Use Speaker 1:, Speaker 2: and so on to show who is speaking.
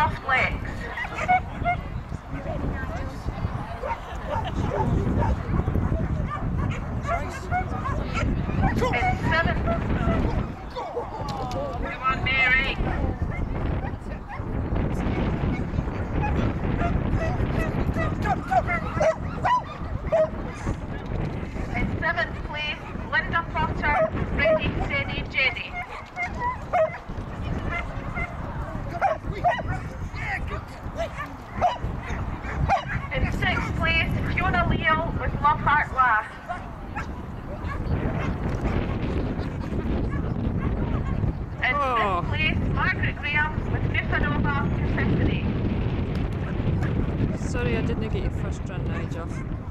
Speaker 1: soft legs. In 7th. Come on, Mary. In 7th place, Linda Potter, ready, steady, Jenny. In 6th place, Fiona Leal with Love Heart Laugh. In 5th place, Margaret Graham with Newfanova Persephone.
Speaker 2: Sorry I didn't get your first run, Nigel.